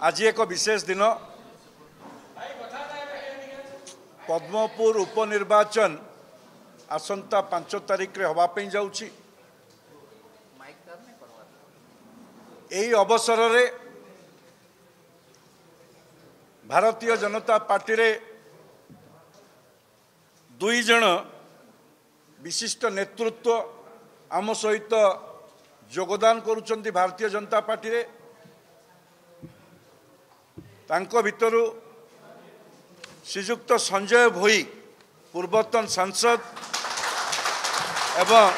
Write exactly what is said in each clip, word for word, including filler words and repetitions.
आज एक विशेष दिन पद्मपुर उपनिर्वाचन आसंता पांच तारिख रे हवापी जाउछि। एही अवसर रे भारतीय जनता पार्टी रे दुई जन विशिष्ट नेतृत्व आम सहित योगदान करुचंती। भारतीय जनता पार्टी रे तांको भितरु श्रीजुक्त संजय भोई पूर्वतन सांसद एवं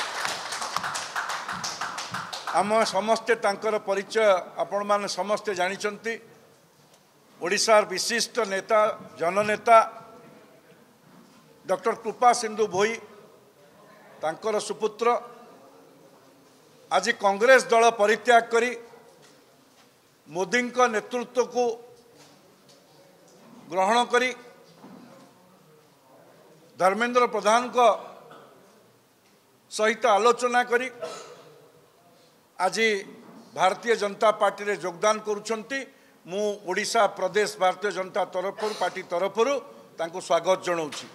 आम समस्ते तांकर परिचय आपण माने समस्ते जानिचंती। ओडिशार विशिष्ट नेता जननेता डॉक्टर कृपा सिंधु भोई तांकर सुपुत्र आज कांग्रेस दल परित्याग करी मोदी नेतृत्व को ग्रहण करी धर्मेंद्र प्रधान को सहित आलोचना करी आज भारतीय जनता पार्टी रे योगदान करुछंती। मु ओडिशा प्रदेश भारतीय जनता तरफ पार्टी तरफ तांको स्वागत जनाऊछि।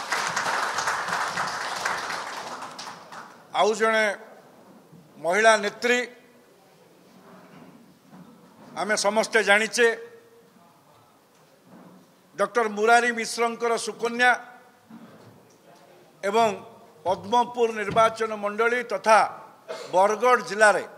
आउ जणे महिला नेत्री आमे समस्ते जानिचे डॉक्टर मुरारी मिश्रंकर सुकन्या एवं पद्मपुर निर्वाचन मंडली तथा बरगढ़ जिले में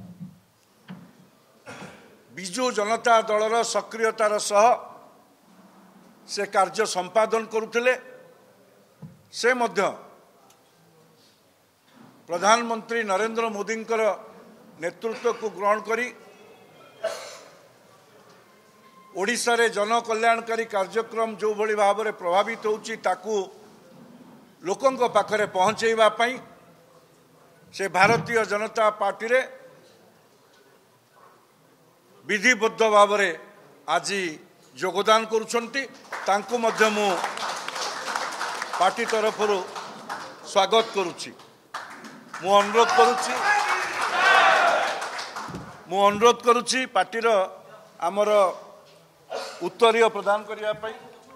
बिजु जनता दलर सक्रियतार सह से कार्य संपादन करुथिले। से मध्य प्रधानमंत्री नरेंद्र मोदी नेतृत्व को ग्रहण करी ओडिशा रे जन कल्याणकारी कार्यक्रम जो भली भाव में प्रभावित होउची ताकू लोकंक पाखरे पहुंचेबा पई से भारतीय जनता पार्टी रे विधिबद्ध भाव में आज योगदान करुछंती। तांको मध्य मु पार्टी तरफ स्वागत करुछि। मु अनुरोध करुछि मु अनुरोध करुछि पार्टीर आमर उत्तरीय प्रदान करिया पई।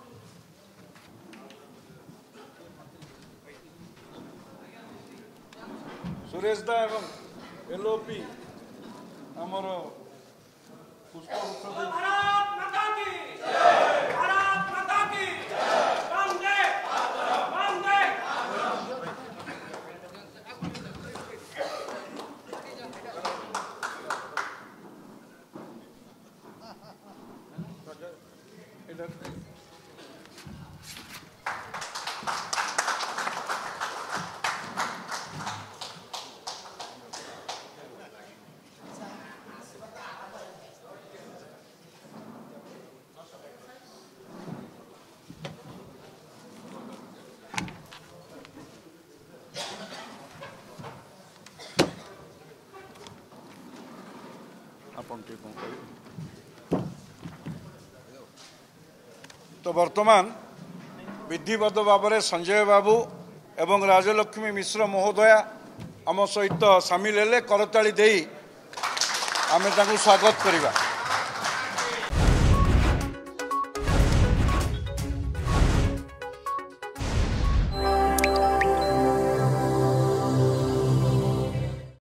सुरेश दा एवं एलओपी आमर पुष्प भारत माता की जय, भारत माता की जय, वंदे वंदे। तो वर्तमान विधिवत भाव में संजय बाबू एवं राजलक्ष्मी मिश्र महोदया आम सहित सामिल हेले। करताली देई आमे ताकू स्वागत करिबा।